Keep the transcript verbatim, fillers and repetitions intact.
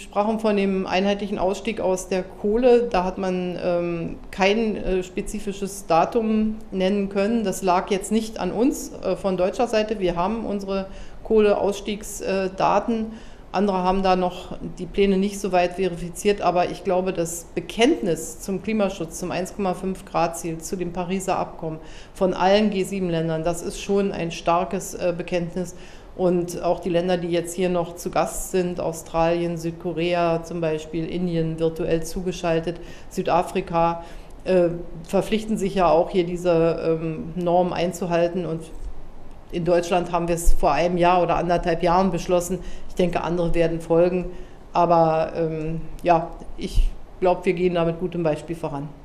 sprachen von dem einheitlichen Ausstieg aus der Kohle. Da hat man ähm, kein äh, spezifisches Datum nennen können. Das lag jetzt nicht an uns äh, von deutscher Seite. Wir haben unsere Kohleausstiegsdaten. Andere haben da noch die Pläne nicht so weit verifiziert, aber ich glaube, das Bekenntnis zum Klimaschutz, zum eins Komma fünf Grad Ziel, zu dem Pariser Abkommen von allen G sieben Ländern, das ist schon ein starkes äh, Bekenntnis. Und auch die Länder, die jetzt hier noch zu Gast sind, Australien, Südkorea zum Beispiel, Indien virtuell zugeschaltet, Südafrika, äh, verpflichten sich ja auch hier diese ähm, Norm einzuhalten. Und in Deutschland haben wir es vor einem Jahr oder anderthalb Jahren beschlossen. Ich denke, andere werden folgen. Aber ähm, ja, ich glaube, wir gehen da mit gutem Beispiel voran.